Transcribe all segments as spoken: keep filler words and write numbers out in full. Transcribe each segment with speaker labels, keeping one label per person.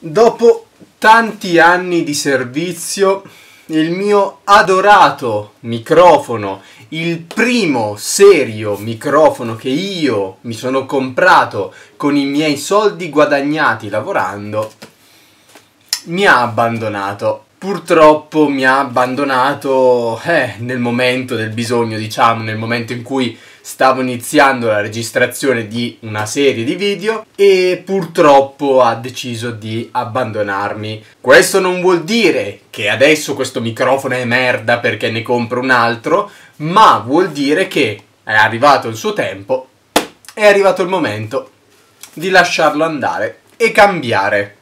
Speaker 1: Dopo tanti anni di servizio, il mio adorato microfono, il primo serio microfono che io mi sono comprato con i miei soldi guadagnati lavorando, mi ha abbandonato. Purtroppo mi ha abbandonato eh, nel momento del bisogno, diciamo, nel momento in cui stavo iniziando la registrazione di una serie di video e purtroppo ha deciso di abbandonarmi. Questo non vuol dire che adesso questo microfono è merda perché ne compro un altro, ma vuol dire che è arrivato il suo tempo, è arrivato il momento di lasciarlo andare e cambiare.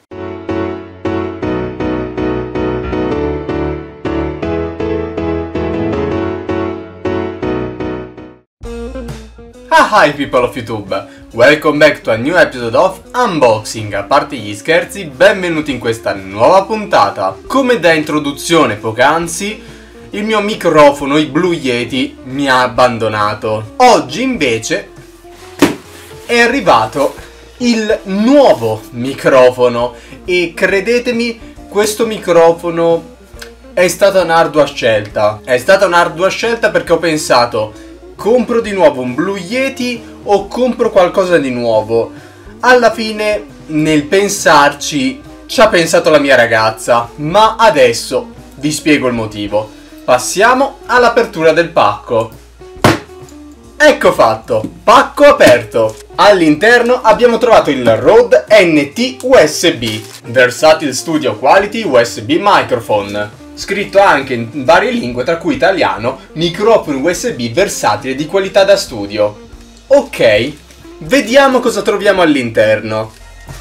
Speaker 1: Ah, hi people of YouTube, welcome back to a new episode of Unboxing. A parte gli scherzi, benvenuti in questa nuova puntata. Come da introduzione poc'anzi, il mio microfono, il Blue Yeti, mi ha abbandonato. Oggi invece è arrivato il nuovo microfono e credetemi, questo microfono è stata un'ardua scelta. È stata un'ardua scelta perché ho pensato: compro di nuovo un Blue Yeti o compro qualcosa di nuovo? Alla fine, nel pensarci, ci ha pensato la mia ragazza, ma adesso vi spiego il motivo. Passiamo all'apertura del pacco. Ecco fatto, pacco aperto. All'interno abbiamo trovato il Rode N T U S B, Versatile Studio Quality U S B Microphone. Scritto anche in varie lingue, tra cui italiano, microfono U S B versatile di qualità da studio. Ok, vediamo cosa troviamo all'interno.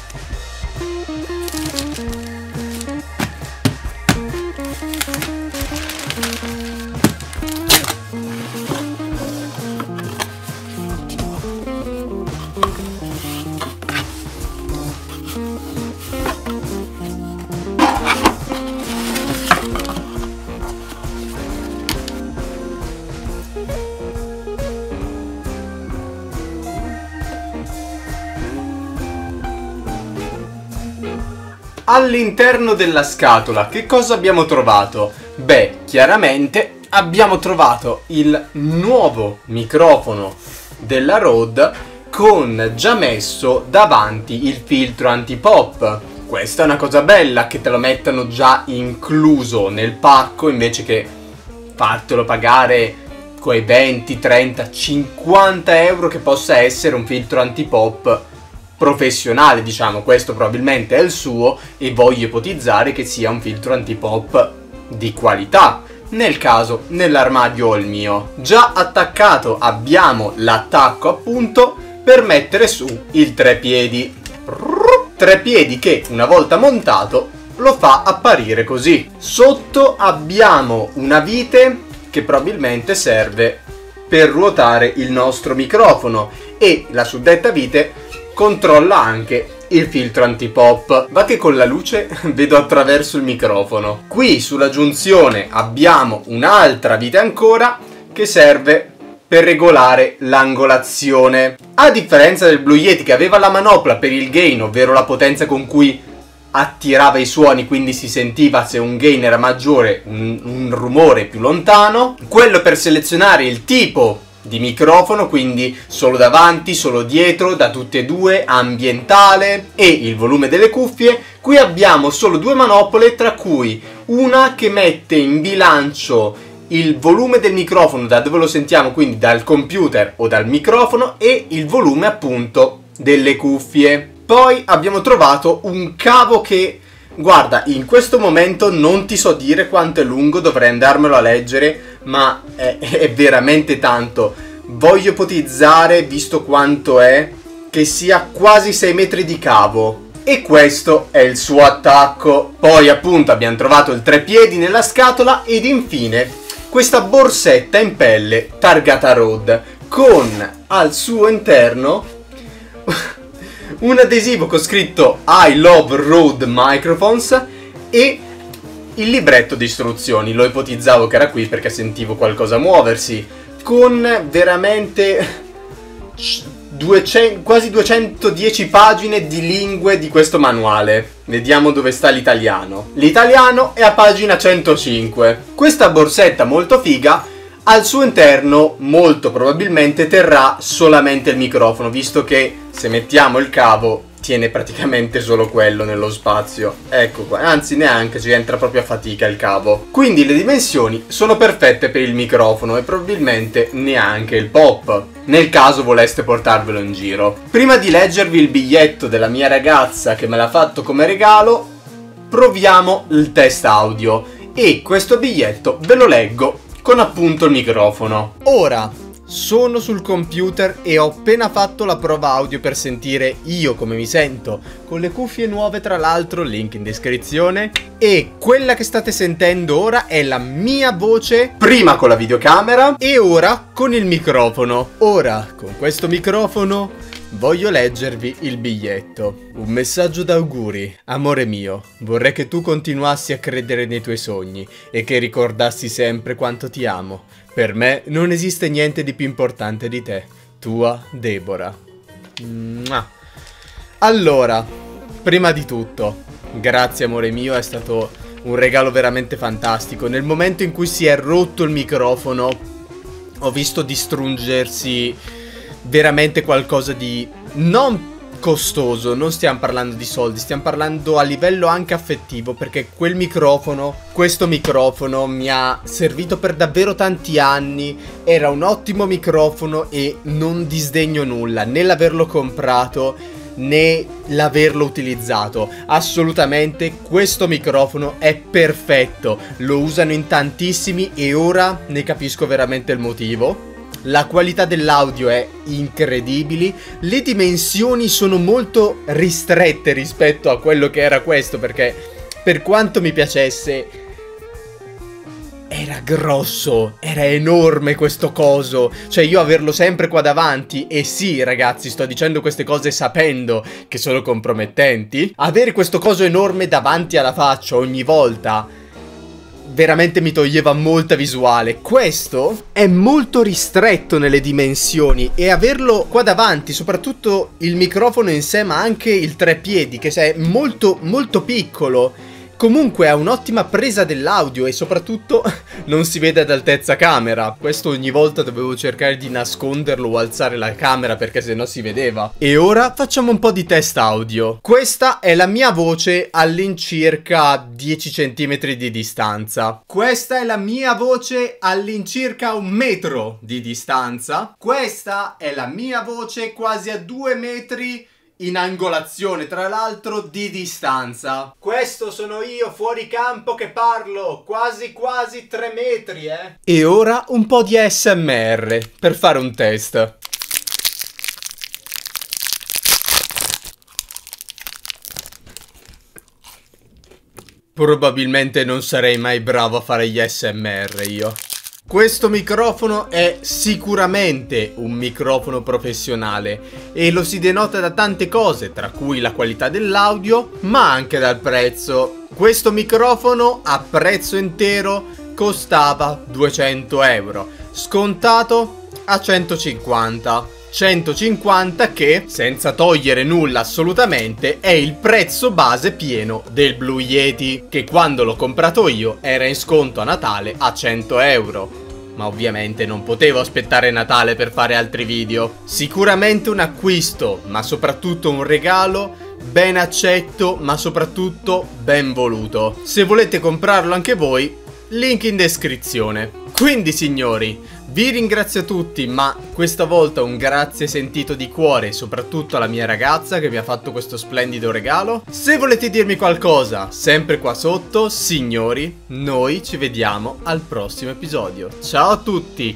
Speaker 1: All'interno della scatola che cosa abbiamo trovato? Beh, chiaramente abbiamo trovato il nuovo microfono della Rode con già messo davanti il filtro anti-pop. Questa è una cosa bella, che te lo mettano già incluso nel pacco invece che fartelo pagare quei venti, trenta, cinquanta euro che possa essere un filtro anti-pop professionale, diciamo. Questo probabilmente è il suo e voglio ipotizzare che sia un filtro antipop di qualità. Nel caso, nell'armadio ho il mio. Già attaccato abbiamo l'attacco appunto per mettere su il trepiedi. Trepiedi che una volta montato lo fa apparire così. Sotto abbiamo una vite che probabilmente serve per ruotare il nostro microfono e la suddetta vite controlla anche il filtro antipop. Va che con la luce vedo attraverso il microfono. Qui sulla giunzione abbiamo un'altra vite ancora che serve per regolare l'angolazione. A differenza del Blue Yeti che aveva la manopla per il gain, ovvero la potenza con cui attirava i suoni, quindi si sentiva se un gain era maggiore un, un rumore più lontano, quello per selezionare il tipo di microfono, quindi solo davanti, solo dietro, da tutte e due, ambientale e il volume delle cuffie. Qui abbiamo solo due manopole, tra cui una che mette in bilancio il volume del microfono da dove lo sentiamo, quindi dal computer o dal microfono, e il volume appunto delle cuffie. Poi abbiamo trovato un cavo che, guarda, in questo momento non ti so dire quanto è lungo, dovrei andarmelo a leggere, ma è, è veramente tanto. Voglio ipotizzare, visto quanto è, che sia quasi sei metri di cavo. E questo è il suo attacco. Poi appunto abbiamo trovato il trepiedi nella scatola ed infine questa borsetta in pelle targata Rode con al suo interno un adesivo con scritto I love Rode Microphones e il libretto di istruzioni. Lo ipotizzavo che era qui perché sentivo qualcosa muoversi, con veramente duecento, quasi duecentodieci pagine di lingue di questo manuale. Vediamo dove sta l'italiano. L'italiano è a pagina centocinque. Questa borsetta molto figa al suo interno molto probabilmente terrà solamente il microfono, visto che se mettiamo il cavo tiene praticamente solo quello nello spazio. Ecco qua, anzi neanche, ci entra proprio a fatica il cavo. Quindi le dimensioni sono perfette per il microfono e probabilmente neanche il pop, nel caso voleste portarvelo in giro. Prima di leggervi il biglietto della mia ragazza che me l'ha fatto come regalo, proviamo il test audio e questo biglietto ve lo leggo con appunto il microfono. Ora sono sul computer e ho appena fatto la prova audio per sentire io come mi sento, con le cuffie nuove tra l'altro, link in descrizione. E quella che state sentendo ora è la mia voce, prima con la videocamera e ora con il microfono. Ora, con questo microfono, voglio leggervi il biglietto. Un messaggio d'auguri. Amore mio, vorrei che tu continuassi a credere nei tuoi sogni e che ricordassi sempre quanto ti amo. Per me non esiste niente di più importante di te. Tua Deborah. Mua. Allora, prima di tutto, grazie amore mio, è stato un regalo veramente fantastico. Nel momento in cui si è rotto il microfono, ho visto distruggersi veramente qualcosa di non costoso. Non stiamo parlando di soldi, stiamo parlando a livello anche affettivo, perché quel microfono, questo microfono mi ha servito per davvero tanti anni. Era un ottimo microfono e non disdegno nulla, né l'averlo comprato né l'averlo utilizzato. Assolutamente questo microfono è perfetto, lo usano in tantissimi e ora ne capisco veramente il motivo. La qualità dell'audio è incredibile, le dimensioni sono molto ristrette rispetto a quello che era questo, perché per quanto mi piacesse era grosso, era enorme questo coso. Cioè io averlo sempre qua davanti, e sì ragazzi sto dicendo queste cose sapendo che sono compromettenti, avere questo coso enorme davanti alla faccia ogni volta veramente mi toglieva molta visuale. Questo è molto ristretto nelle dimensioni e averlo qua davanti, soprattutto il microfono in sé ma anche il treppiedi che è molto molto piccolo, comunque ha un'ottima presa dell'audio e soprattutto non si vede ad altezza camera. Questo ogni volta dovevo cercare di nasconderlo o alzare la camera perché sennò si vedeva. E ora facciamo un po' di test audio. Questa è la mia voce all'incirca dieci centimetri di distanza. Questa è la mia voce all'incirca un metro di distanza. Questa è la mia voce quasi a due metri in angolazione, tra l'altro, di distanza. Questo sono io fuori campo che parlo, quasi quasi tre metri, eh. E ora un po' di A S M R per fare un test. Probabilmente non sarei mai bravo a fare gli A S M R io. Questo microfono è sicuramente un microfono professionale e lo si denota da tante cose, tra cui la qualità dell'audio, ma anche dal prezzo. Questo microfono a prezzo intero costava duecento euro, scontato a centocinquanta. centocinquanta che, senza togliere nulla assolutamente, è il prezzo base pieno del Blue Yeti, che quando l'ho comprato io era in sconto a Natale a cento euro. Ma ovviamente non potevo aspettare Natale per fare altri video. Sicuramente un acquisto, ma soprattutto un regalo ben accetto, ma soprattutto ben voluto. Se volete comprarlo anche voi, link in descrizione. Quindi signori, vi ringrazio tutti, ma questa volta un grazie sentito di cuore, soprattutto alla mia ragazza che mi ha fatto questo splendido regalo. Se volete dirmi qualcosa, sempre qua sotto, signori, noi ci vediamo al prossimo episodio. Ciao a tutti!